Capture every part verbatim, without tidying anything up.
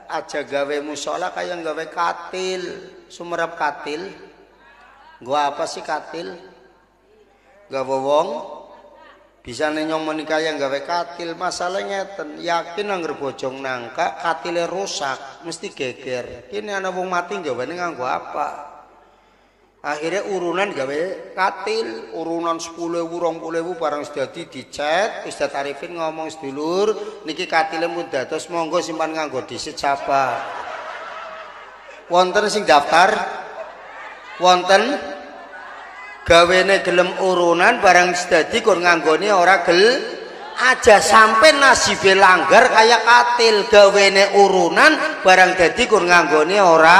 aja gawe musola kayak gawe katil, sumerap katil. Gua apa sih katil? Gawe wong bisa nenyong menikah yang gawe katil. Masalahnya ten, yakin angger bojong nangka katile rusak mesti geger. Kini ana wong mati gawe nganggo apa? Akhirnya urunan gawe katil, urunan sepuluh ewu, rong puluh ewu barang sedadi dicet, Ustaz Arifin ngomong sedulur, niki katile mudah, terus monggo simpan nganggo disit siapa? Wonten sing daftar? Wonten? Gawene gelem urunan barang sedadi kur nganggone ora gel aja sampai nasibe langgar kayak katil, gawene urunan barang dadi kur nganggone ora.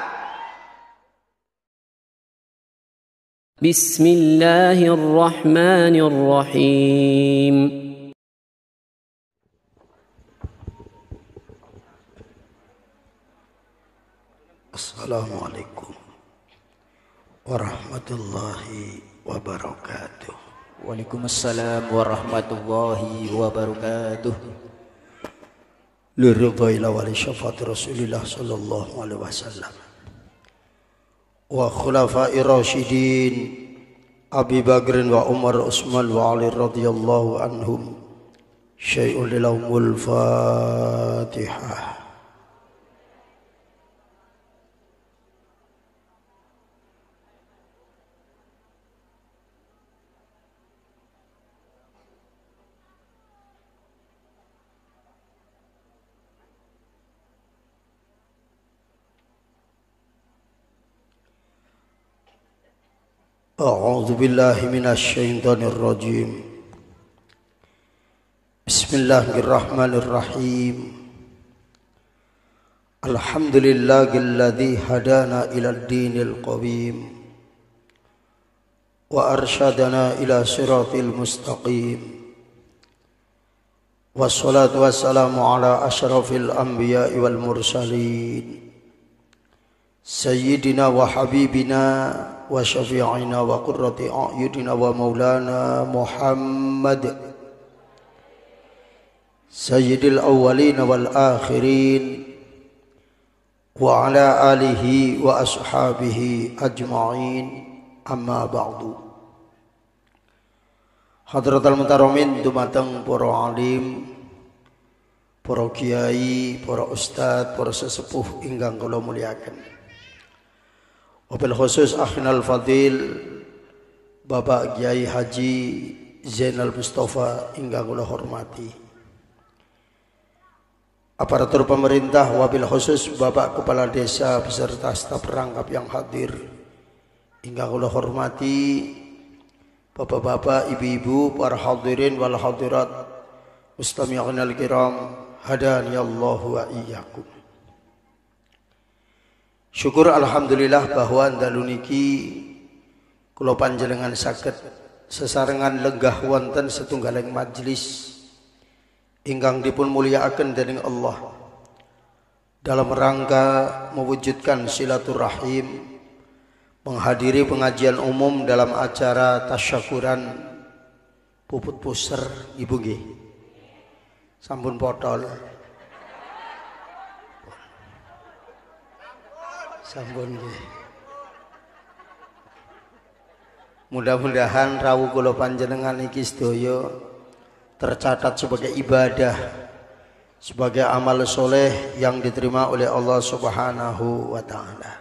Bismillahirrahmanirrahim. Assalamualaikum warahmatullahi wabarakatuh. Waalaikumsalam warahmatullahi wabarakatuh. Liridha ila wali syafaat Rasulillah sallallahu alaihi wasallam wa khulafai rasyidin Abi Bakrin wa Umar Utsman wa Ali radhiyallahu anhum. Syai'un lilaumul Fatihah. A'udzu billahi minasy syaithanir rajim. Bismillahirrahmanirrahim. Alhamdulillahilladzi hadana ilad dinil qawim wa arsyadana ila siratil mustaqim. Wassalatu wassalamu ala asyrafil anbiya'i wal mursalin. Sayyidina wa habibina wa syafi'ina wa qurrati a'yunina wa maulana Muhammad sayyidil awwalin wal akhirin wa ala alihi wa ashabihi ajma'in, amma ba'du. Hadratal mutaramin dumateng para alim, para kiai, para ustad, para sesepuh ingkang kula muliaken. Wabil khusus akhinal fadil Bapak Kiai Haji Zainal Mustafa ingkang kula hormati. Aparatur pemerintah, wabil khusus Bapak Kepala Desa beserta staf perangkap yang hadir ingkang kula hormati. Bapak-bapak, ibu-ibu, para hadirin wal hadirat, mustami'inal kiram, hadaniyallahu wa iyyakum. Syukur alhamdulillah bahwa dalu niki kula panjenengan saged sesarengan lenggah wonten setunggaling majelis ingkang dipun mulyakaken dening Allah dalam rangka mewujudkan silaturahim, menghadiri pengajian umum dalam acara tasyakuran puput puser ibu nggih. Sampun potol. Sampun nggih. Mudah-mudahan rawuh kula panjenengan iki sedaya tercatat sebagai ibadah, sebagai amal soleh yang diterima oleh Allah Subhanahu wa taala.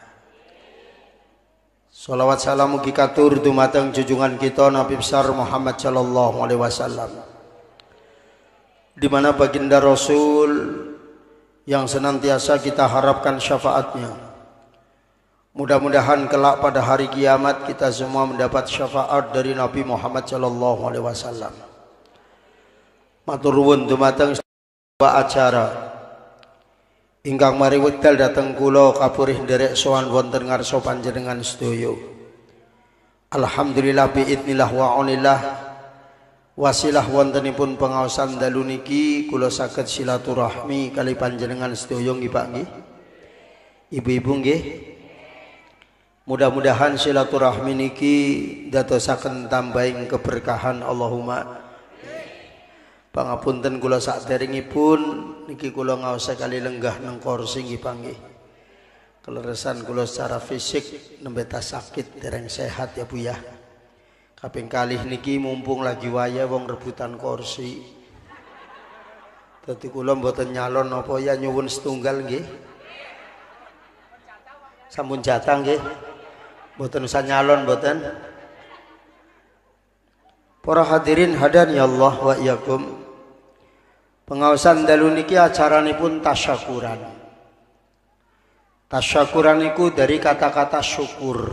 Shalawat salam mugi katur dumateng junjungan kita Nabi besar Muhammad sallallahu alaihi wasallam, di mana baginda Rasul yang senantiasa kita harapkan syafaatnya. Mudah-mudahan kelak pada hari kiamat kita semua mendapat syafaat dari Nabi Muhammad sallallahu alaihi wasallam. Matur nuwun dumateng acara ingkang mari wekdal dateng kula kapurih nderek sowan wonten ngarsa panjenengan sedaya. Alhamdulillah biidznillah wa aunillah wasilah wontenipun pengaosan dalu niki kula saged silaturahmi kali panjenengan sedaya nggih Pak nggih. Ibu-ibu nggih. Mudah-mudahan silaturahmi niki dadosaken tambahing keberkahan Allahumma. Pangapunten kula saderengipun niki kula ngaos kali lenggah nang kursi nggih panggih. Keleresan kula secara fisik nembe tas sakit dereng sehat ya Bu ya. Kaping kalih niki mumpung lagi waya wong rebutan kursi. Dadi kula mboten nyalon napa ya nyuwun setunggal nggih. Sampun jatah nggih. Mboten usah nyalon mboten. Para hadirin hadani Allah wa iyyakum. Pengaosan dalu niki acaranipun tasyakuran. Tasyakuran niku dari kata-kata syukur.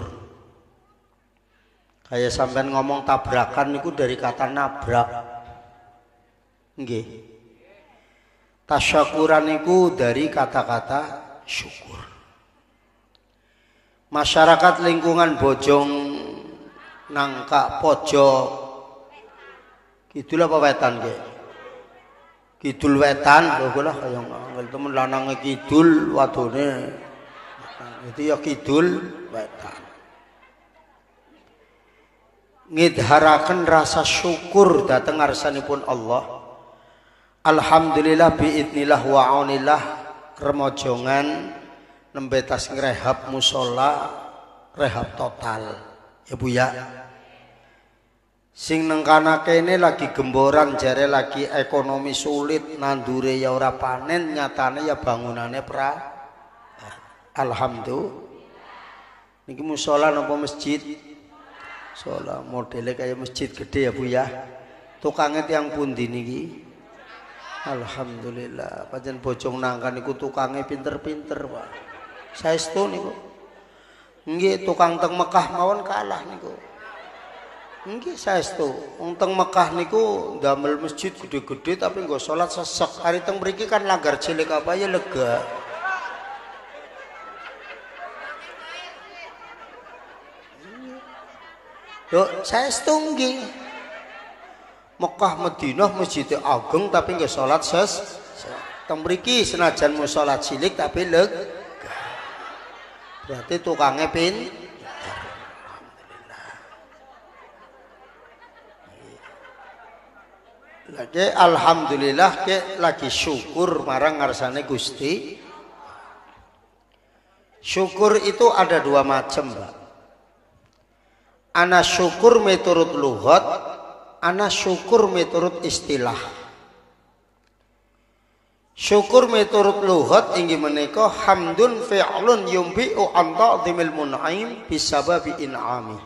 Kayak sampean ngomong tabrakan niku dari kata nabrak. Nggih. Tasyakuran niku dari kata-kata syukur. Masyarakat lingkungan Bojong Nangka pojok kidul apa wetan nggih? Kidul wetan lho kula kaya ngangel temen lanange kidul wadone. Itu ya kidul wetan. Ngidharaken rasa syukur dhateng ngarsanipun Allah. Alhamdulillah biidznillah wa aunillah remojongan nembe tas ngrehab musala rehab total. Ya Bu ya. Sing neng kana kene lagi gemboran jare lagi ekonomi sulit nandure ya ora panen nyatane ya bangunane pra. Alhamdulillah. Niki musala napa masjid? Musala modele kaya masjid gede ya Bu ya. Tukange tiyang pundi niki? Alhamdulillah. Pancen Bojong Nangka niku tukange pinter-pinter, Pak. Saestu niku. Nggih tukang teng Mekah mawon kalah niku. Nggih saestu. Wong teng Mekah niku ndamel masjid gede-gede tapi nggo salat sesek. Hari teng mriki kan langgar cilik apa ya lega. Yo saestu nggih. Mekah Madinah masjidnya ageng tapi nggo salat ses. Teng mriki senajan mu salat cilik tapi lega. Berarti tukangnya pin. Lagi alhamdulillah ke lagi syukur marang ngarsane Gusti. Syukur itu ada dua macam, Pak. Ana syukur miturut lughat, ana syukur miturut istilah. Syukur miturut lughat inggih menika hamdun fi'lun yumbi'u an ta'dhimil mun'im bisababi in'ami.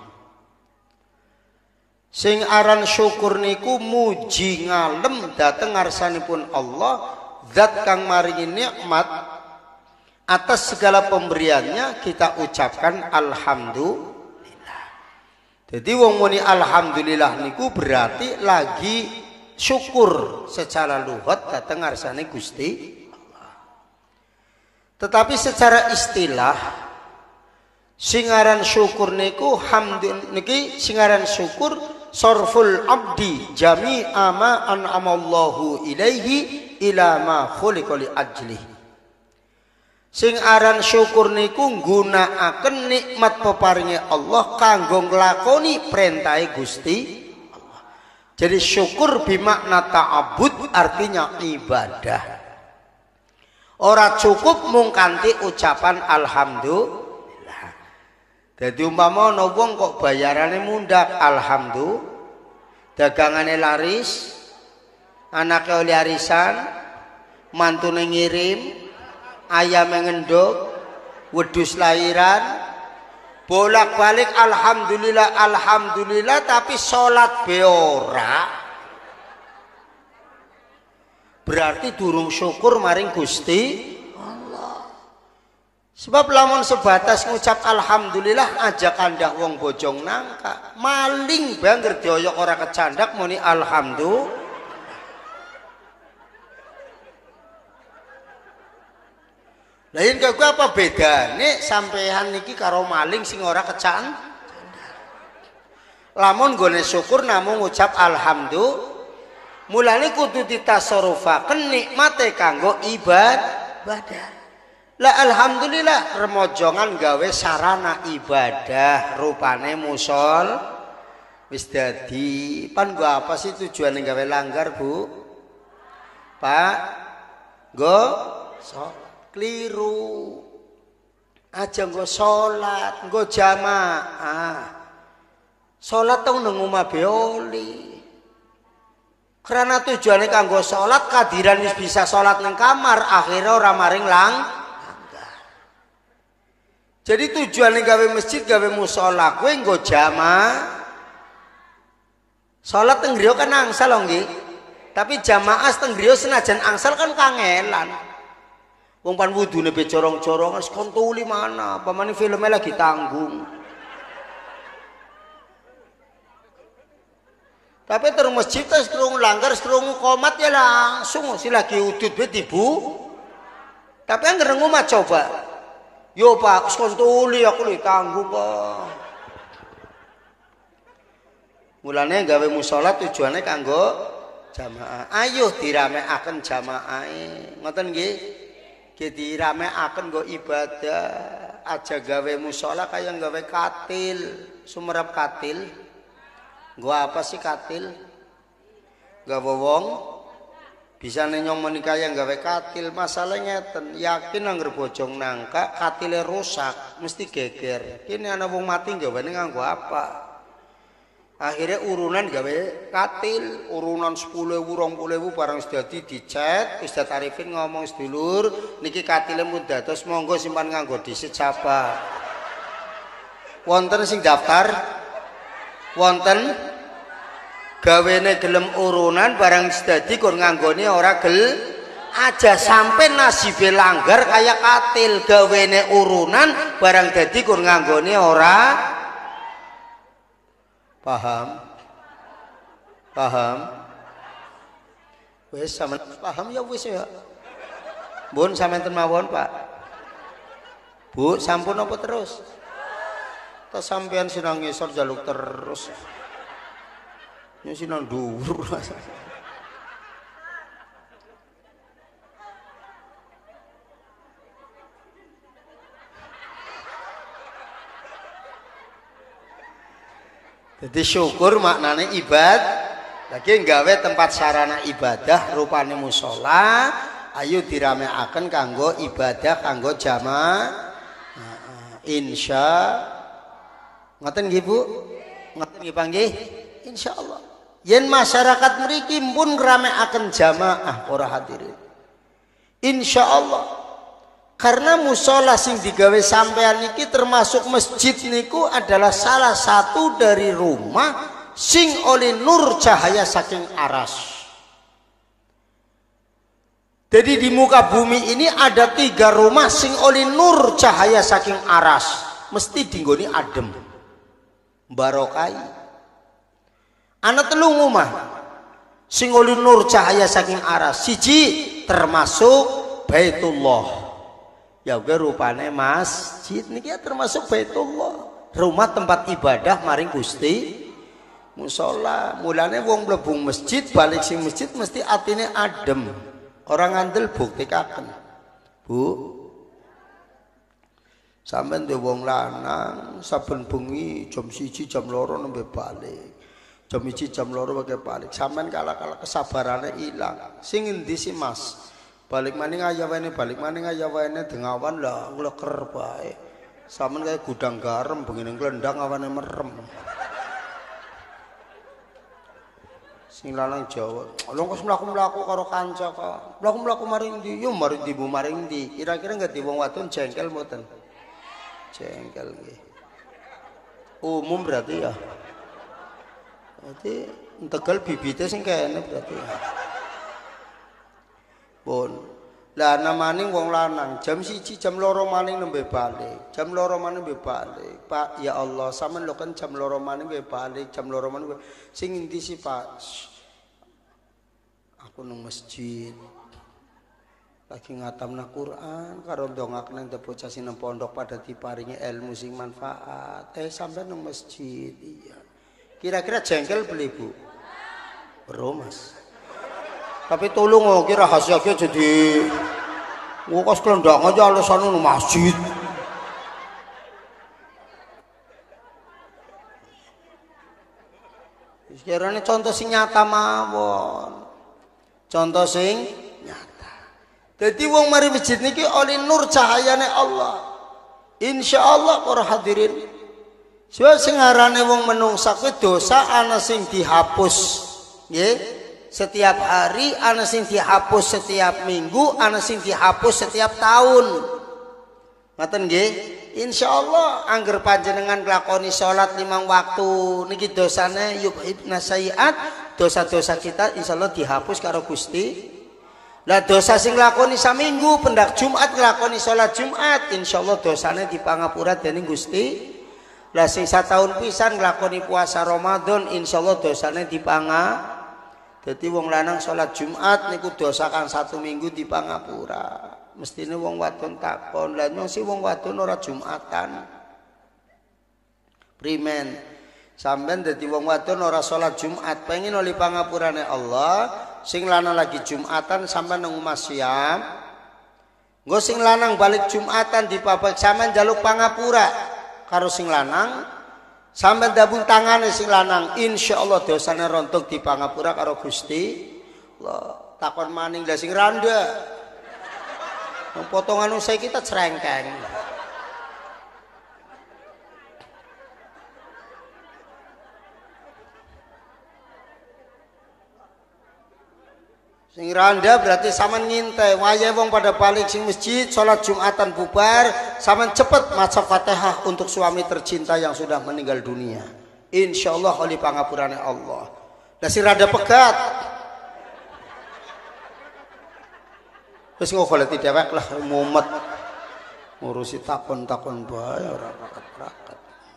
Sing aran syukur niku muji ngalem dhateng ngarsanipun Allah zat kang maringi nikmat atas segala pemberiannya kita ucapkan alhamdulillah. Jadi wong muni alhamdulillah niku berarti lagi syukur secara lughat dhateng ngarsane Gusti Allah. Tetapi secara istilah singaran syukur niku hamdun niki singaran syukur sarful abdi jami'a ma an'amallahu ilaihi ila ma khuliqa li ajlihi. Sing aran syukur niku nggunakaken nikmat peparinge Allah kanggo nglakoni perintahe Gusti. Jadi syukur bimakna ta'abud artinya ibadah. Ora cukup mung kanthi ucapan alhamdulillah. Jadi umpama ana wong kok bayarane mundhak alhamdulillah. Dagangane laris, anake oleh arisan, mantune ngirim, ayame ngendhog, wedhus lahiran, bolak-balik alhamdulillah alhamdulillah tapi sholat beora berarti durung syukur maring Gusti Allah. Sebab lamun sebatas ngucap alhamdulillah aja kandah wong Bojong Nangka maling banget dioyok ora kecandak muni alhamdulillah. Lain kok apa bedane sampean niki karo maling sing ora kecan? Lamun gone syukur namung ngucap alhamdulillah. Mulane kudu ditasarrufaken nikmate kanggo ibadah. Lah alhamdulillah remojongan gawe sarana ibadah rupane musol wis dadi. Pan gua apa sih tujuane gawe langgar, Bu? Pak, nggo sholat. Keliru. Aja nggo sholat, nggo jamaah. Sholat tau nang omah beoli. Karena tujuannya kanggo sholat, kadiran wis bisa sholat nang kamar, akhirnya ora maring lang. Jadi tujuannya gawe masjid, gawe musola, kowe nggo jamaah. Sholat teng griya kan angsal lho nggih. Tapi jamaah teng griya senajan angsal kan kangelan. Wong pan wudune be corong-corongan sekontuli mana, pamane filmnya lagi tanggung. Tapi terus masjid terus kerungu langgar, kerungu komat ya langsung si lagi udut be tibu. Tapi yang ngerengu mah coba. Yo Pak, sekontuli aku li tanggung kok. Mulane gawe musola tujuannya kanggo jamaah. Ayo diramekaken jamaahe. Ngoten nggih? Nggih diramekaken nggo ibadah. Aja gawe musola kaya gawe katil, sumerep katil. Nggo apa sih katil? Gawe wong bisa nyong menikah yang gawe katil. Masalahnya ten yakin angger bojong nangka katile rusak mesti geger. Kini ana wong mati gawane nganggo apa? Akhirnya urunan gawe katil, urunan sepuluh ewu, dua puluh ewu barang sudah dicet, Ustaz Arifin ngomong sedulur, niki katile mun dados monggo simpan nganggo disit sapa. Wonten sing daftar? Wonten gawene gelem urunan barang sedadi kon nganggone ora gel aja sampai nasibe langgar kayak katil gawene urunan barang dadi kon nganggone ora. Paham? Paham? Wis sampean paham ya wis ya. Mbun sampeyan mawon, Pak. Bu, sampun apa terus? Ta sampeyan sinang ngisor jaluk terus. Ya sinang dhuwur. Jadi syukur maknanya ibad, lagi nggawe tempat sarana ibadah rupane musola, ayo dirameaken kanggo ibadah kanggo jamaah. Insya ngoten nggih Bu? Ngoten nggih panggih? Insyaallah. Yen masyarakat mriki pun ngramekaken jamaah para hadirin. Insyaallah. Karena musola sing digawe sampean niki termasuk masjid niku adalah salah satu dari rumah sing oleh nur cahaya saking aras. Jadi di muka bumi ini ada tiga rumah sing oleh nur cahaya saking aras. Mesti dinggoni adem. Barokai. Ana telu rumah sing oleh nur cahaya saking aras. Siji termasuk Baitullah. Ya uga rupane masjid niki termasuk Baitullah, rumah tempat ibadah maring Gusti musola. Mulane wong mlebu masjid balik sing masjid mesti atine adem. Orang ngandel buktikaken. Bu, sampean de wong lanang saben bengi jam siji jam loro nembe balik. Jam siji jam loro wae balik. Sampean kala-kala kesabarane ilang. Sing endi sih Mas? Balik maning ayawene balik maning ayawene dengawan lah ngleker bae. Sampeyan kaya gudang garam begini glendang awane merem. Sing lanang Jawa, lho kok mlaku-mlaku karo kanca kok. Mlaku-mlaku maring ndi? Yo maring ndi bu maring ndi? Kira-kira ngerti wong wadon jengkel mboten? Jengkel nggih. Umum berarti ya. Berarti Tegal bibite sing kene berarti. Pun lah namane wong lanang jam siji jam loro maning nembe balik jam loro maning nembe balik Pak ya Allah sampean lho kan jam loro maning nembe balik jam loro maning sing endi sih Pak aku nang masjid lagi ngatamna Quran karo ndongak nang bocah sing nang pondok pada diparingi ilmu sing manfaat eh sampean nang masjid iya kira-kira jengkel beli Bu bro Mas. Tapi tolong oh kira rahasia jadi ngukas kelendang aja alasannya masjid. Sekiranya contoh sing nyata mawon. Contoh sing Dadi wong mari masjid niki oleh nur cahayane Allah. Insyaallah para hadirin. Sebab sing arane wong menungsa kuwi dosa ana sing dihapus. Nggih. Setiap hari ana sing dihapus setiap minggu, ana sing dihapus setiap tahun. Ngoten nggih. Insyaallah angger panjenengan nglakoni salat limang waktu niki dosane yubhibna sayiat, dosa-dosa kita insyaallah dihapus karo Gusti. Lah dosa sing nglakoni saminggu pendak Jumat nglakoni salat Jumat insyaallah dosane dipangapura dening Gusti. Lah sing satahun pisan nglakoni puasa Ramadan insyaallah dosane dipanga. Dadi wong lanang salat Jumat niku dosa kang satu minggu dipangapura. Mestine wong wadon takon, lha nyong si wong wadon ora Jumatan. Primen? Sampeyan dadi wong wadon ora salat Jumat, pengen oleh pangapurane Allah, sing lanang lagi Jumatan sampean nang omah siam. Nggo sing lanang balik Jumatan dipabak sampean njaluk pangapura karo sing lanang, sampean dabung tangane sing lanang, insyaallah dosane rontok dipangapura karo Gusti. Allah takon maning lha sing randa. Potongan usai kita cerengkeng. Sing randa berarti sampean ngintai wayahe wong pada balik sing masjid salat Jumatan bubar, sampean cepet maca Fatihah untuk suami tercinta yang sudah meninggal dunia. Insyaallah oleh pangapurane Allah. Lah sing rada pegat wis ngoleti dhewek lah mumet ngurusi takon-takon bae ora raket-raket.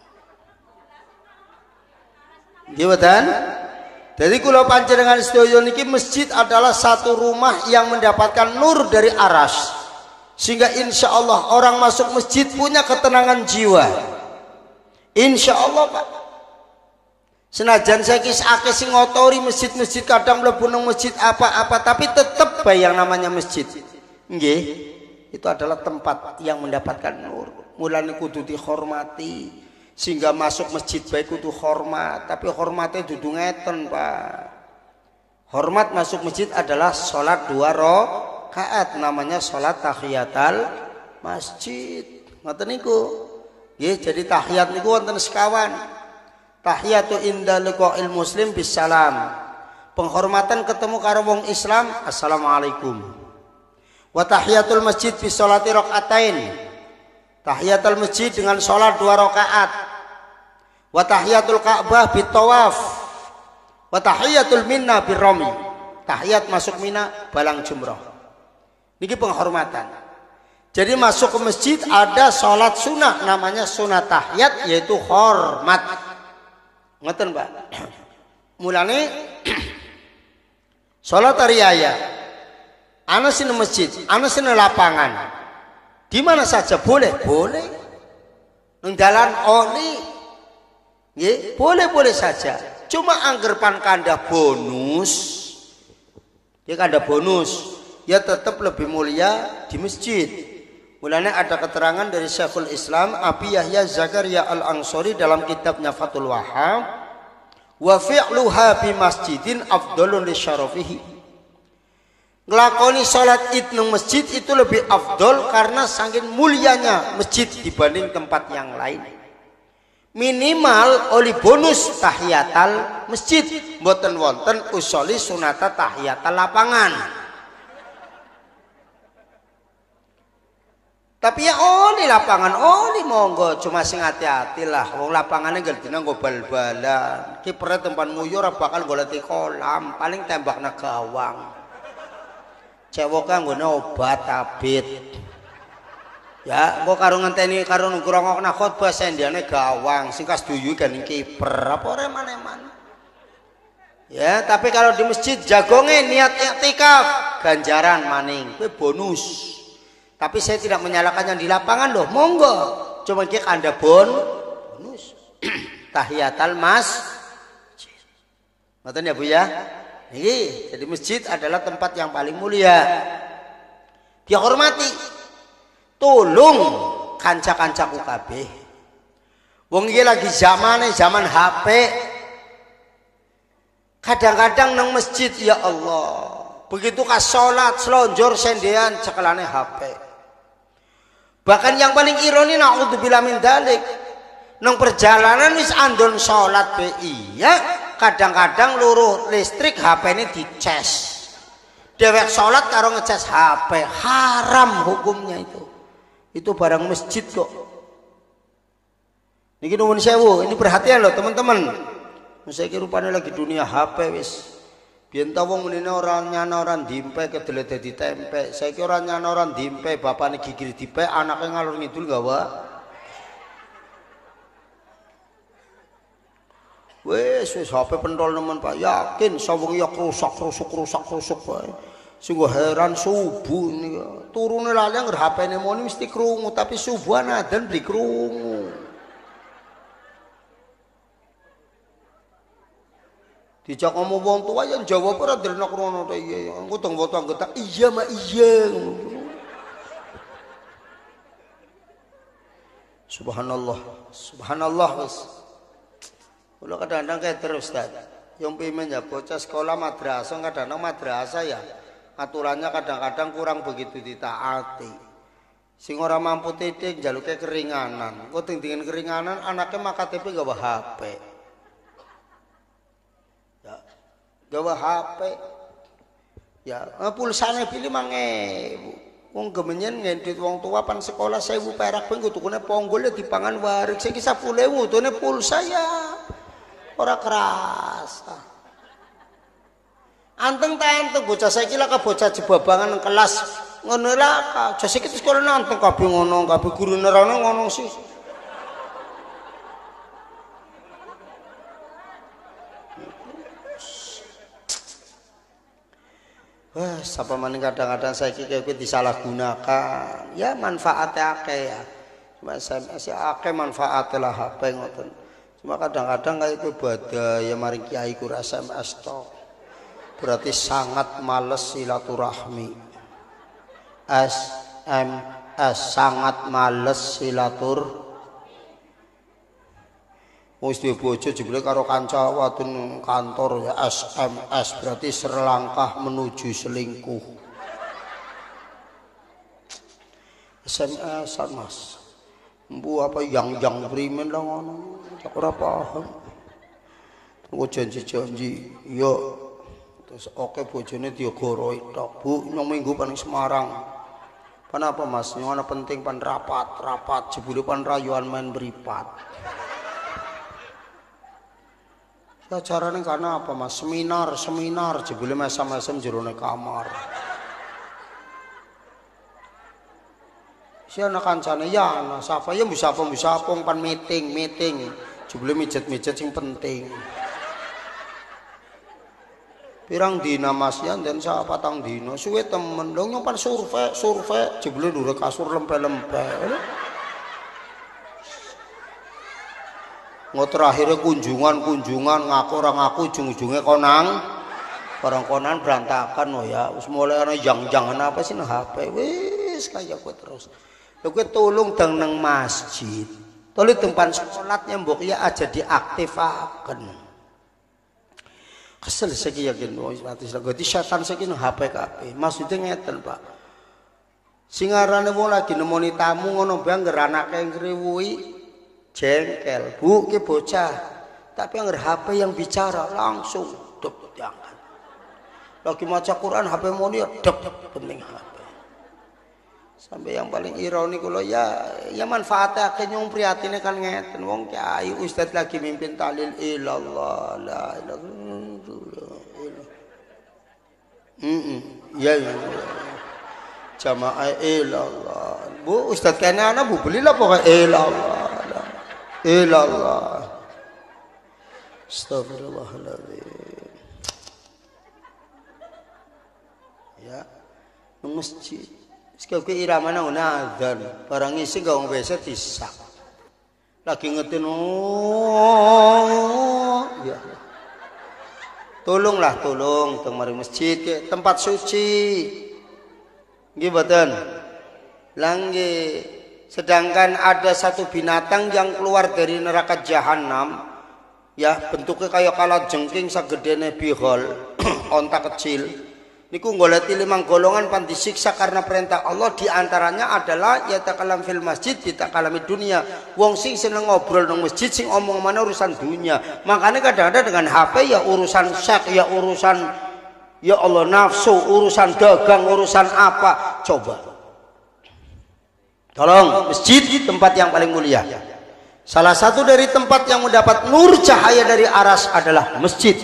Nggih mboten? Jadi kula panjenengan sedaya niki masjid adalah satu rumah yang mendapatkan nur dari aras. Sehingga insyaallah orang masuk masjid punya ketenangan jiwa. Insyaallah Pak. Senajan saya kisake sing ngotori masjid-masjid kadang mlebu nang masjid apa-apa tapi tetap bae yang namanya masjid. Nggih, itu adalah tempat yang mendapatkan nur. Mulane kudu dihormati. Sehingga masuk masjid baik kudu hormat, tapi hormatnya dudu ngeten, Pak. Hormat masuk masjid adalah sholat dua rakaat, namanya sholat tahiyatul masjid. Ngoten niku. Nggih, jadi tahiyat niku wonten sekawan. Tahiyatu inda liqa'il muslim bisalam. Penghormatan ketemu karo wong Islam, assalamualaikum. Wa tahiyatul masjid bi sholati rakaatain. Tahiyatul masjid dengan sholat dua rakaat. Wa tahiyatul Ka'bah bi tawaf. Wa tahiyatul minna bi rami. Tahiyat masuk Mina balang jumrah. Niki penghormatan. Jadi masuk ke masjid ada sholat sunnah namanya sunat tahiyat yaitu hormat. Ngoten, Pak. Mulane sholat riyaya ana sing masjid, ana sing lapangan. Di mana saja boleh, boleh. Nang dalan oli. Nggih, boleh-boleh saja. Cuma anggerpan kanda bonus. Ya kanda bonus, ya tetap lebih mulia di masjid. Mulane ada keterangan dari Syekhul Islam Abi Yahya Zakaria Al-Ansori dalam kitabnya Fathul Wahhab, wa fi'luha bi masjidin afdhalun li syarafihi. Ngelakoni sholat id nang masjid itu lebih afdol karena saking mulianya masjid dibanding tempat yang lain. Minimal oleh bonus tahiyatal masjid, mboten wonten usoli sunata tahiyatal lapangan. Tapi ya oli lapangan oli monggo, cuma sing hati-hati lah. Wong lapangannya gak dina nggo bal-balan. Kipernya tempat nguyur bakal goleti kolam, paling tembakna gawang. Cewek kan gue obat tabit, ya gue karo ngenteni karo ngrungokna khotbah sendiane gawang, singkas duyu kan kiper apa reman-reman. Ya tapi kalau di masjid jagonge niat iktikaf ganjaran maning, gue bonus. Tapi saya tidak menyalahkan yang di lapangan loh, monggo. Cuma kita anda bon bonus. Tahiyatul mas, ngoten ya Bu ya. Ini, jadi masjid adalah tempat yang paling mulia. Dihormati. Tolong kanca-kancaku kabeh. Wong iki lagi zamane zaman H P. Kadang-kadang nang masjid ya Allah, Begitu kas salat selonjor sendean cekelane H P. Bahkan yang paling ironi naudzubillah min dzalik. Nang perjalanan wis andon salat be iya, kadang-kadang luruh listrik H P-ne dicas. Dewek salat karo ngecas H P, haram hukumnya itu. Itu barang masjid kok. Niki nuwun sewu, ini perhatian loh teman-teman. Saiki rupane lagi dunia H P wis. Biyen ta wong menene ora nyana ora ndimpe kedele dadi tempe. Saiki ora nyana ora ndimpe, bapane gigir dipe, anake ngalur ngidul gawa. Wes wis H P pentol nemen Pak, yakin sawung ya rusak rusuk rusak rusuk wae. Sungguh heran subuh nih turune layang H P-ne moni mesti krungu tapi subuhan adzan beli krungu. Dijak ngomong wong tua yang jawab ora derena krono ta iya. Engko tong foto anggota iya mak iya. Subhanallah, subhanallah wis. Kula kadang-kadang kayak terus Ustaz. Yang pimen ya bocah sekolah madrasah kadang-kadang madrasah ya. Aturannya kadang-kadang kurang begitu ditaati. Sing ora mampu titik jaluke keringanan. Kok ting-tingen keringanan anaknya mak K T P gawa H P. Ya. Gawa H P. Ya, pulsane pilih mange. Wong gemenyen ngendit wong tua pan sekolah sewu perak ping kutukune ponggol dipangan warik. Saiki sepuluh ribu tune pulsa ya. Ora keras. Anteng ta anteng bocah saiki lah bocah jebabangan kelas ngono lah. Aja saiki sekolah anteng kabeh ngono, kabeh guru nerane ngono sih. Wah, sapa maning kadang-kadang saiki kaya kuwi disalahgunakan. Ya manfaatnya akeh ya. Cuma S M S ya akeh manfaate lah H P ngoten. Cuma kadang-kadang kayak itu badai ya mari kiai ku S M S tok. Berarti sangat males silaturahmi. S M S sangat males silatur. Wis duwe bojo jebule karo kanca wadon kantor ya S M S berarti selangkah menuju selingkuh. S M S Mas. Mbu apa yang-yang primen lah ngono. Tak ora paham. Tunggu janji-janji, yo terus oke bojone diogoroi tok. Bu, nyong minggu paning Semarang. Kenapa Mas? Nyong ana penting pan rapat, rapat jebule pan rayuan main beripat. Ya carane karena apa Mas? Seminar, seminar jebule mesam-mesam jerone kamar. Si anak kancane ya ana sapa ya bisa apa bisa apa pan meeting, meeting. Jebule mijet-mijet sing penting. Pirang dina Mas ya dan sak patang dina suwe temen dong nyong pan survei, survei jebule ndure kasur lempe-lempe. Ngo terakhirnya kunjungan-kunjungan ngaku orang ngaku ujung-ujungnya konang orang konan berantakan oh ya us mulai ana jang-jangan apa sih nah H P wis kaya gue terus lho gue tolong dang nang masjid tolong tempat sholatnya mbok ya aja diaktifkan kesel segi yakin wis mati gue setan segi nang H P kabeh maksudnya ngeten Pak singarane wong lagi nemoni tamu ngono bangger anake ngriwuhi jengkel, bu, ke bocah, tapi yang H P yang bicara langsung dep diangkat. Lagi maca Quran H P monitor dep penting H P. Sampai yang paling ironi kalau ya, ya manfaatnya akhirnya nyong prihatine kan ngeten, wong kiai ustad lagi mimpin talil ilallah la ilaha illallah. Hmm, ya ya. Jamaah ilallah. Bu, ustad kene ana bu belilah pokoknya ilallah. Ilallah. Astagfirullahaladzim. Ya, masjid. Sekali ke irama na unadhan. Parang isi gawang besa tisak. Lagi ngetin. Oh, ya. Tolonglah, tolong. Temari masjid ke tempat suci. Gimana? Langgi. Sedangkan ada satu binatang yang keluar dari neraka jahanam, ya bentuknya kayak kala jengking sagedene bihol, onta kecil, Niku goleti limang golongan pan disiksa karena perintah Allah, diantaranya adalah ya takalam fil masjid ditakalami dunia. Wong sing seneng ngobrol nang masjid sing omong mana urusan dunia. Makanya kadang-kadang dengan H P ya urusan seks, ya urusan ya Allah nafsu, urusan dagang, urusan apa. Coba. Tolong, masjid tempat yang paling mulia. Salah satu dari tempat yang mendapat nur cahaya dari aras adalah masjid.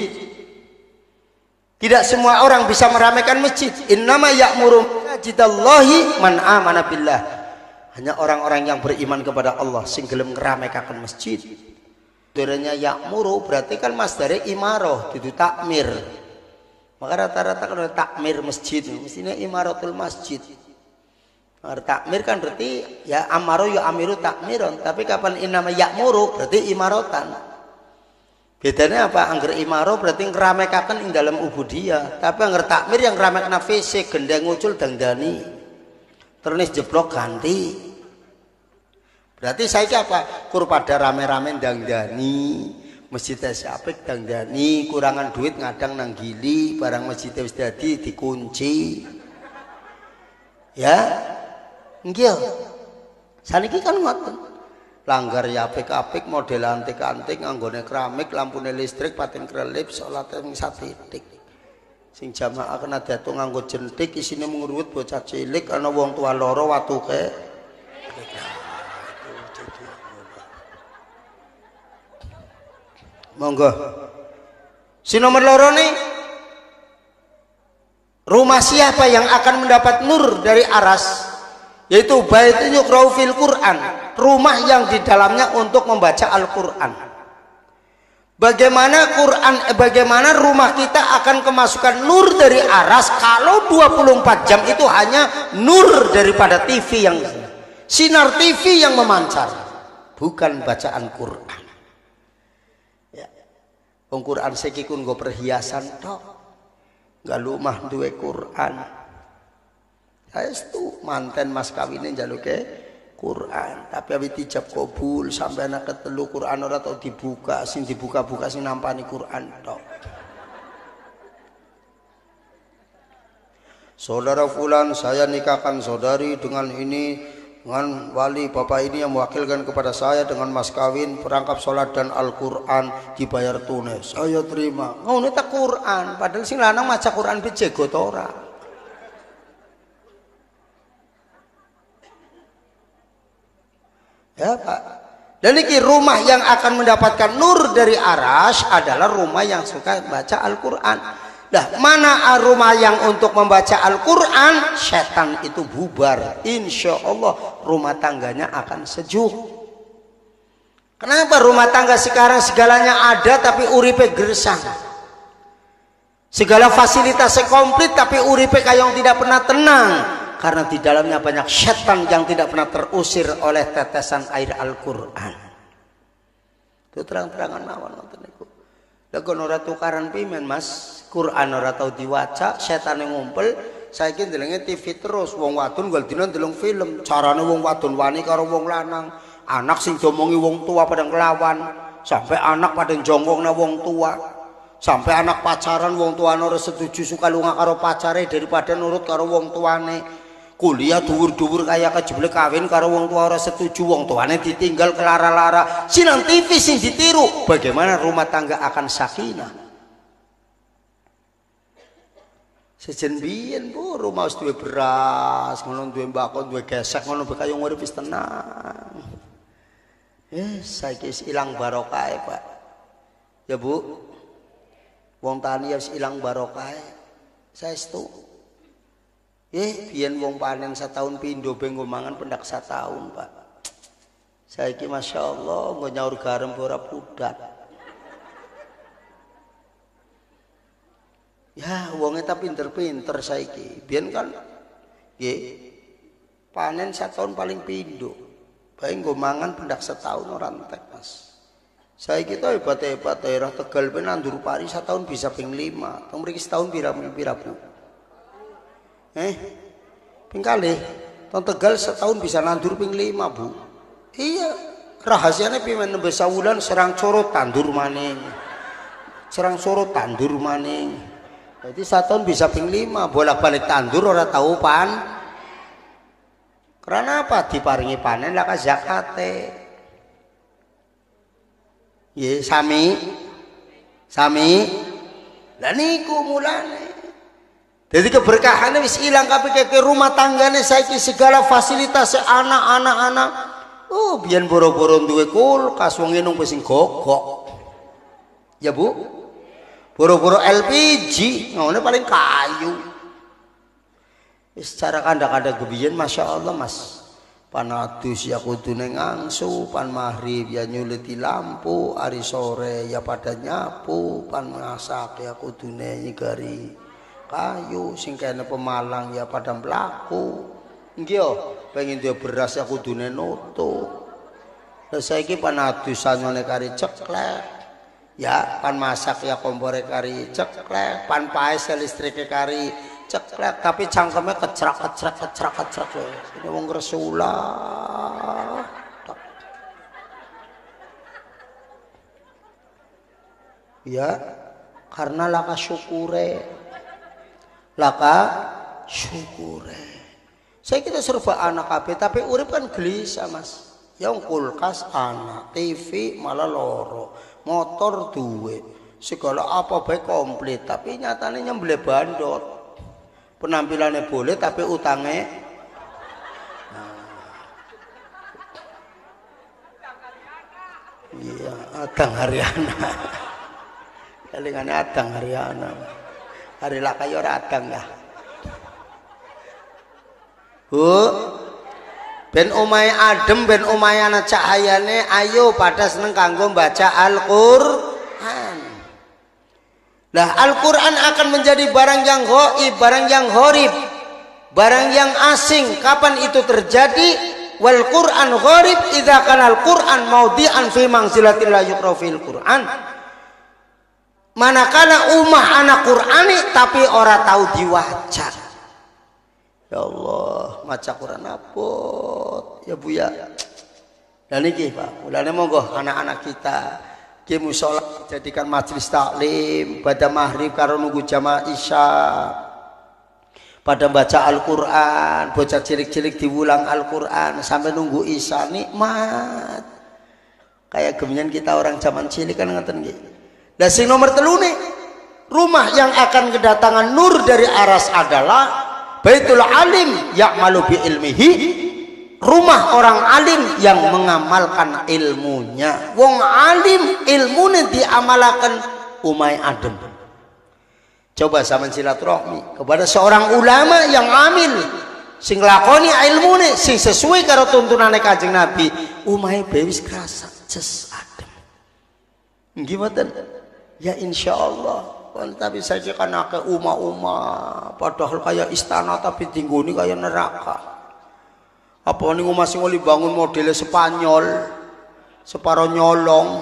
Tidak semua orang bisa meramaikan masjid. Innama ya'muru masjidallahi man amana billah. Hanya orang-orang yang beriman kepada Allah sing gelem ngramekaken masjid. Derenya ya'muru berarti kan masdare imaroh, itu takmir. Maka rata-rata kalau takmir masjid, mestinya imaratul masjid. Nah, takmir kan berarti ya amaro ya amiru takmiron. Tapi kapan innama ya'muru berarti imarotan. Bedanya apa? Angger imaro berarti ngeramekaken ing dalam ubudiyah. Tapi angger takmir yang ngeramekna fisik, gendeng ngucul dangdani. Terus jeblok ganti. Berarti saiki apa? Kur pada rame-rame dangdani. Masjid apik dangdani, kurangan duit ngadang nang gili, barang masjid wis dadi dikunci. Ya. Nggih. Saniki kan ngoten. Langgar ya apik-apik, model antik-antik, nganggone keramik, lampune listrik, paten krelip, salat ing satitik. Sing jamaah kena datu nganggo jentik, isine mengurut bocah cilik, ana wong tua loro watuke. Monggo. Si nomor loro nih, rumah siapa yang akan mendapat nur dari aras? Yaitu baitun yuqra'u fil Quran, rumah yang di dalamnya untuk membaca Al-Quran. Bagaimana Quran, eh, bagaimana rumah kita akan kemasukan nur dari aras kalau dua puluh empat jam itu hanya nur daripada T V yang sinar T V yang memancar, bukan bacaan Quran. Ya. Quran sekikun go perhiasan tok, gak lumah duwe Quran. Saestu manten mas kawine njaluke Quran, tapi awit ijab kabul sampai anak ketelu Quran ora tau dibuka, sing dibuka-buka sing nampani Quran tok. Saudara fulan, saya nikahkan saudari dengan ini, dengan wali bapak ini yang mewakilkan kepada saya dengan mas kawin, perangkap sholat dan Al-Quran dibayar tunai. Saya terima. Ngono ta Quran, padahal sing lanang maca Quran bejego ta ora. Ya Pak. Dan ini rumah yang akan mendapatkan nur dari aras adalah rumah yang suka baca Al-Quran. Nah, mana rumah yang untuk membaca Al-Quran? Setan itu bubar. Insya Allah rumah tangganya akan sejuk. Kenapa rumah tangga sekarang segalanya ada tapi uripe gersang? Segala fasilitasnya komplit tapi uripe kayong tidak pernah tenang. Karena di dalamnya banyak setan yang tidak pernah terusir oleh tetesan air Al-Quran. Itu terang-terangan mawon nonton niku. Lah kono ora tukaran pimen Mas, Quran ora tau diwaca, setan yang ngumpul. Saiki ndelenge T V terus, wong wadon gol dina ndeleng film, carane wong wadon wani karo wong lanang, anak sing diomongi wong tua pada nglawan, sampai anak pada jongkongna wong tua. Sampai anak pacaran wong tuane ora setuju suka lunga karo pacare daripada nurut karo wong tuane. Kuliah dhuwur-dhuwur kaya kejeblek kawin karo wong tua ora setuju, wong tuane ditinggal kelara-lara. Sinang T V sing ditiru. Bagaimana rumah tangga akan sakinah? Sejen biyen Bu, rumah wis duwe beras, ngono duwe mbako, duwe gesek, ngono bae kaya urip wis tenang. Eh, saiki wis ilang barokah, Pak. Ya Bu. Wong tani wis ilang barokah. Saestu. Eh, biyen wong panen setahun pindho benggo mangan pendak setahun, Pak. Saiki Masya Allah nggo nyaur garam ora pudat. Ya, wonge ta pinter-pinter saiki. Biyen kan nggih panen setahun paling pindho. Bae nggo mangan pendak setahun ora entek, Mas. Saiki ta hebat-hebat daerah Tegal ben nandur pari setahun bisa ping lima. Tong mriki setahun pira-pira, Bu? Eh, ping kalih, tong Tegal setahun bisa nandur ping lima Bu. Iya, rahasianya pimen nembe sawulan serang corot tandur maning, serang corot tandur maning. Jadi satu tahun bisa ping lima, bolak-balik tandur ora tahu pan. Karena apa? Diparingi panen laka zakate. Ye sami, sami. Lah niku mulane. Jadi keberkahannya wis ilang kabeh ke rumah tanggane saiki segala fasilitas anak-anak anak. Oh, biyen boro-boro duwe kulkas wong nginung wis gogok. Ya Bu? Boro-boro L P G, ngono paling kayu. Wis cara kanda-kanda gebiyen Masya Allah Mas. Panadus ya kudune ngangsu, pan maghrib ya nyuliti lampu, hari sore ya pada nyapu, pan masak ya kudune nyigari kayu, sing kene pemalang ya pada mlaku. Nggih yo, pengen dia beras ya kudune nutuk. Lah saiki panadusan ngene kari ceklek. Ya, pan masak ya kompore kari ceklek, pan paes listrike kari ceklek, tapi cangkeme kecrak-kecrak kecrak-kecrak. Ini wong Rasulullah. Ya, karena laka syukure. Laka syukure. Saya kita serba anak kabeh tapi urip kan gelisah Mas. Yang kulkas anak, T V malah loro, motor duwe, segala apa baik komplit tapi nyatanya nyembelih bandot. Penampilannya boleh tapi utangnya iya, Adang Haryana. Kelingannya Adang Haryana. Hari laka ya ora adang ya. Bu, ben omahe adem, ben omahe ana cahayane, ayo pada seneng kanggo baca Al-Qur'an. Lah Al-Qur'an akan menjadi barang yang ghaib, barang yang gharib, barang yang asing. Kapan itu terjadi? Wal Qur'an gharib idza kana al-Qur'an maudi'an fi manzilatil la yuqra fil Qur'an. Manakala ummah anak Qur'ani tapi ora tahu diwaca. Ya Allah, maca Quran apot ya Bu ya. Dan iki Pak, mulane monggo anak-anak kita ki musala jadikan majelis taklim pada maghrib karo nunggu jamaah isya. Pada baca Al-Qur'an, bocah cilik-cilik diulang Al-Qur'an sampai nunggu isya nikmat. Kayak gemenyan kita orang zaman cilik kan ngoten nggih. Lah sing nomor telu nih, rumah yang akan kedatangan nur dari aras adalah Baitul Alim ya'malu bi ilmihi, rumah orang alim yang mengamalkan ilmunya. Wong alim ilmune diamalakan umai adem. Coba sampean silaturahmi kepada seorang ulama yang amil sing lakoni ilmune sing sesuai karo tuntunane Kanjeng Nabi, umai bewis kerasa jes adem. Nggih mboten? Ya insyaallah. Tapi saya kan akeh uma-uma padahal kayak istana tapi tingguni kayak neraka. Apa nih masih mau dibangun modelnya Spanyol separuh nyolong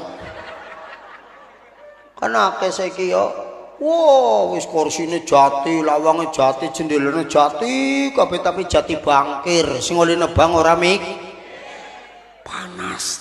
kan akeh saya kira wow wis kursine jati lawangnya jati jendelanya jati kabeh tapi jati bangkir sing oleh nebang ora mik panas.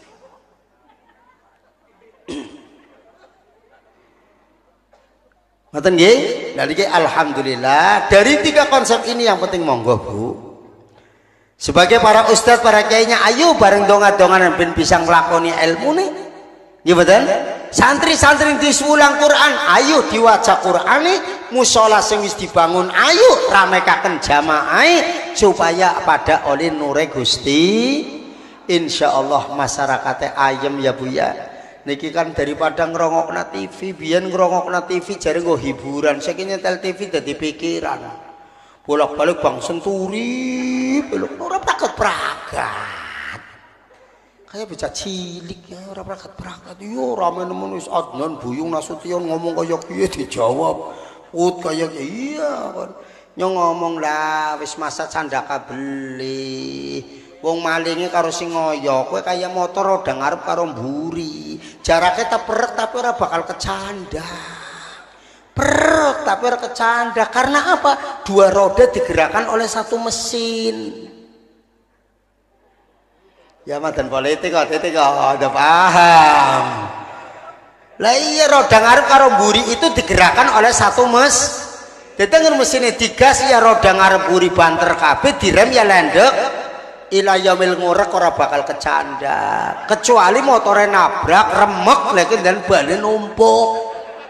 Ngoten nggih? Lah niki alhamdulillah dari tiga konsep ini yang penting monggo Bu. Sebagai para ustadz para kiainya ayo bareng donga-dongan ben bisa nglakoni ilmune. Nggih mboten? Santri-santri disulang Quran, ayo diwaca Qur'ane, musala sing wis dibangun ayo ramekaken jamaah supaya pada oleh nure Gusti. Insyaallah masyarakatnya ayem ya Bu ya. Niki kan daripada ngerongokna T V, biyen ngerongokna T V jare nggo hiburan, saiki nyetel T V dadi pikiran. Bolak-balik Bang Senturi, belok ora prakat-prakat. Kayak bocah cilik ya ora prakat-prakat. Yo rame nemen wis Adnan Buyung Nasution ngomong kaya piye dijawab. Ut kaya iya kon. Nyong ngomong lah wis masa candaka beli. Wong malinge karo sing ngoyo, kowe kaya motor roda ngarep karo mburi. Jaraknya tak perek tapi ora bakal kecanda. Perek tapi ora kecanda. Karena apa? Dua roda digerakkan oleh satu mesin. Ya madan politik kok titik kok udah paham. Lah iya roda ngarep karo mburi itu digerakkan oleh satu mes. Dadi mesinnya digas ya roda ngarep mburi banter kabeh direm ya landek. Ila yaumil ngorek ora bakal kecandak. Kecuali motornya nabrak remek lagi dan balik numpuk.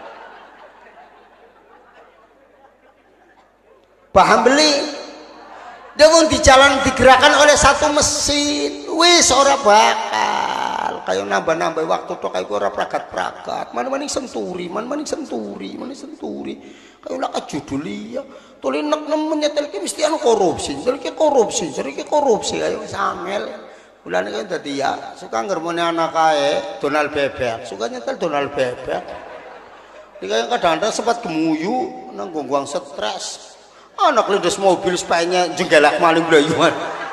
Paham beli? Dia pun di jalan digerakkan oleh satu mesin. Wis ora bakal kayak nambah-nambah waktu tuh kayak ora pragat-pragat. Mana-maning senturi, mana-maning senturi, mana senturi. Kayak ulah kejuduli ya. Tuli nek nemen nyetel ki mesti anu korupsi. Nyetel ki korupsi, nyetel ki korupsi kayak wis angel. Mulane kan dadi ya suka ngermone anak kae donal bebek, suka nyetel donal bebek. Iki kadang-kadang sempat gemuyu nang gongguang stres. Anak lindas mobil sepainya jenggelak maling belayuan.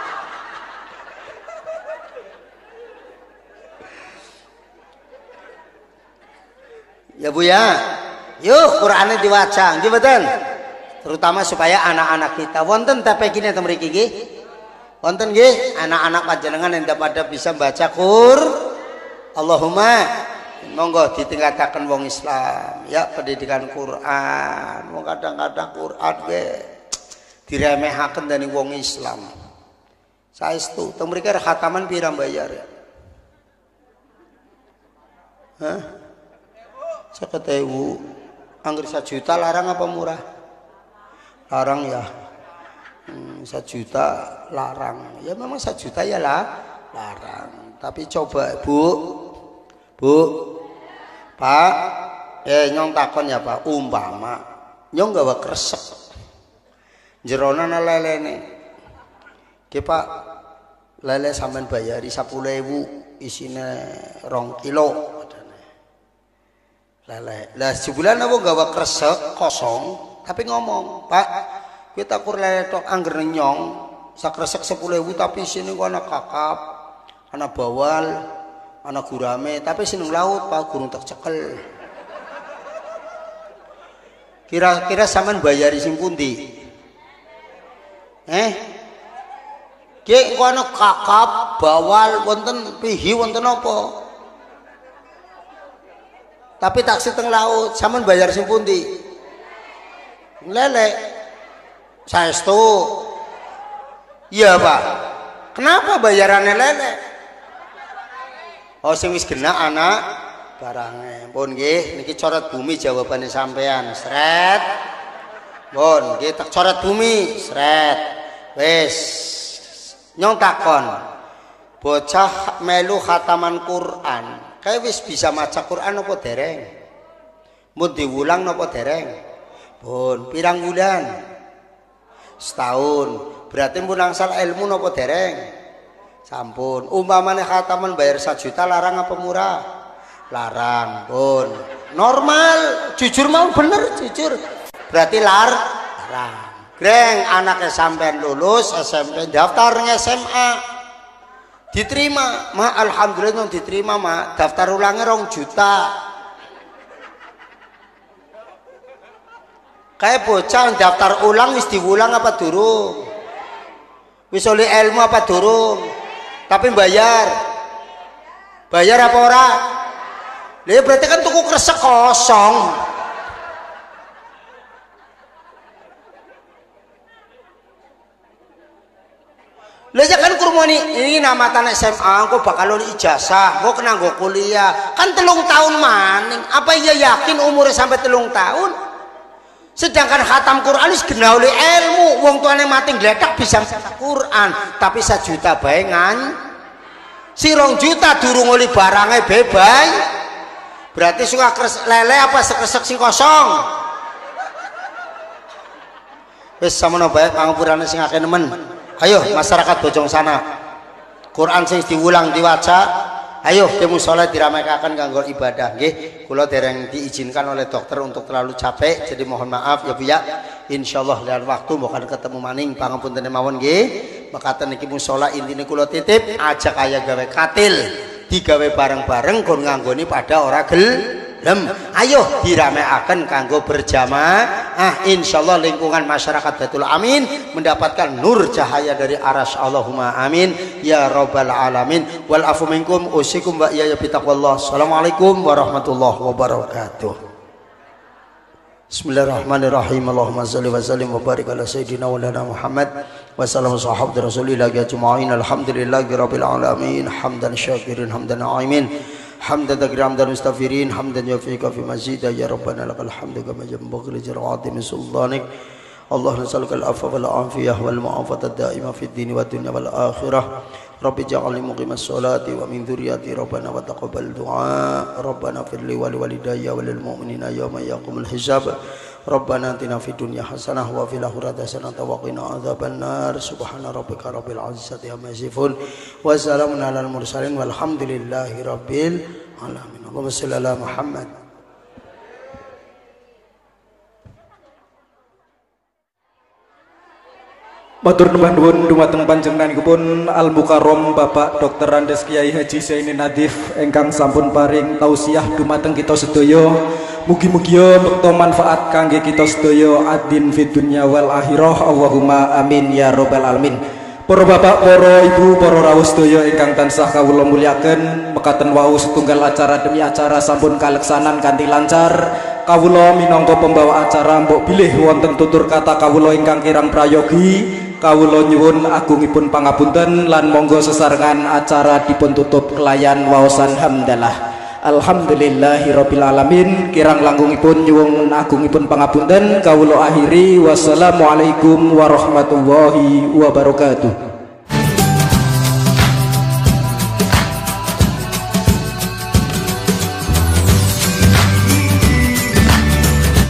Ya Bu ya, yuk Qur'annya diwaca, nggih mboten? Terutama supaya anak-anak kita wonten tapi gini temen mriki nggih. Wonten nggih anak-anak panjenengan yang pada bisa baca Qur. Allahumma monggo ditingkataken wong Islam ya pendidikan Quran. Wong kadang-kadang Quran ge diremehaken dari wong Islam. Saestu teng mriki khataman pira bayar ya? Hah? seket ewu. Angger sajuta larang apa murah? Larang ya. Hmm, sejuta larang. Ya memang sejuta ya lah larang. Tapi coba Bu. Bu. Pak, eh nyong takon ya Pak, umpama nyong gawa kresek. Jerona na lelene. Ki Pak, lele sampean bayari sepuluh ewu isine rong kilo. Lele. Lah sebulan aku gawa kresek kosong, tapi ngomong, Pak, kita kur lele tok angger nyong, sak kresek sepuluh ewu tapi sini gua anak kakap, anak bawal, anak gurame, tapi sini laut Pak gurung tak cekel. Kira-kira sampean bayari sing pundi? Eh? Ki gua anak kakap, bawal, wonten pihi wonten apa? Tapi taksi teng laut, sampean bayar sing pundi? Lele. Saestu. Iya, Pak. Kenapa bayarannya lele? Oh, sing wis genah anak barange. Pun nggih, niki coret bumi jawabane sampean. Sret. Pun nggih tak coret bumi, sret. Wis. Nyong takon. Bocah melu khataman Quran. Kayak wis bisa maca Quran apa dereng? Mun diwulang napa dereng? Pun pirang bulan? Setahun. Berarti mun angsal ilmu napa dereng? Sampun. Umpamane khataman bayar satu juta larang apa murah? Larang. Pun. Normal, jujur mau bener jujur. Berarti lar larang. Greng anaknya sampean lulus S M P daftar S M A. Diterima, ma alhamdulillah yang diterima ma daftar ulangnya rong juta. Kayak bocah daftar ulang wis diulang apa durung? Wis oleh ilmu apa durung? Tapi bayar, bayar apa ora? Lah berarti kan tuku kresek kosong. Lah kan kurmoni ini nama tanah S M A kok bakal lulus ijazah, kok kena nggo kuliah. Kan telung tahun maning. Apa iya yakin umurnya sampai telung tahun? Sedangkan khatam Quran wis genah oleh ilmu, wong tuane mati gledak bisa maca Quran, tapi sejuta bae ngan. Si rong juta durung oleh barangnya bebay. Berarti suka kres lele apa sekresek sing kosong. Wis samono bae pangapurane sing akeh nemen. Ayo masyarakat Bojong sana Quran sing diulang diwaca. Ayo ke mushola diramaikan kanggo ibadah nggih. Kula dereng diizinkan oleh dokter untuk terlalu capek, jadi mohon maaf ya Bu ya. Insyaallah lain waktu bakal ketemu maning pangapunten mawon nggih. Makaten niki mushola intine kula titip ajak kaya gawe katil, digawe bareng-bareng kon nganggoni pada ora gel Lem, ayo dirameaken kanggo berjamaah. Ah, insyaallah lingkungan masyarakat Baitul Amin mendapatkan nur cahaya dari aras. Allahumma amin ya rabbal alamin. Wal afu minkum usikum wa iyaya bitaqwallah. Assalamualaikum warahmatullahi wabarakatuh. Bismillahirrahmanirrahim. Allahumma shalli wa sallim wa barik ala sayyidina wa lana Muhammad wa sallam sahabati rasulillah ajma'in. Alhamdulillahi rabbil alamin. Hamdan syakirin hamdan na'imin. Hamdan takram dan mustafirin hamdan yafika fi mazida ya rabbana lakal hamdu kama yanbaghi li jalali min sultanik. Allah nasalukal afwa wal afiyah wal mu'afata daima fid dini wad dunya wal akhirah. Rabbi ja'alni muqimas sholati wa min dzurriyyati rabbana wa taqabbal du'a. Rabbana firli wa liwalidayya wa lil mu'minina yawma yaqumul hisab. Rabbana atina fid dunya hasanah wa fil akhirati hasanah wa qina adzabannar. Subhana rabbika rabbil izzati amma yasifun wa salamun alal mursalin walhamdulillahi rabbil alamin. Allahumma shalli ala Muhammad. Matur nuwun dumateng panjenenganipun Al Mukarrom Bapak Dokter Andes Kiai Haji Zaini Nadif ingkang sampun paring tausiah dumateng kita sedaya. Mugi-mugi bekto manfaat kangge kita sedaya adin fid dunya wal akhirah. Allahumma amin ya rabbal alamin. Para bapak, para ibu, para rawuh sedaya ingkang tansah kawula mulyaken, mekaten wau setunggal acara demi acara sampun kaleksanan kanthi lancar. Kawula minangka pembawa acara mbok bilih wonten tutur kata kawula ingkang kirang prayogi. Kawula nyuwun agungipun pangapunten lan monggo sesarengan acara dipun tutup kelayan waosan hamdalah. Alhamdulillahirabbil alamin. Kirang langgungipun nyuwun agungipun pangapunten. Kawula akhiri wassalamualaikum warahmatullahi wabarakatuh.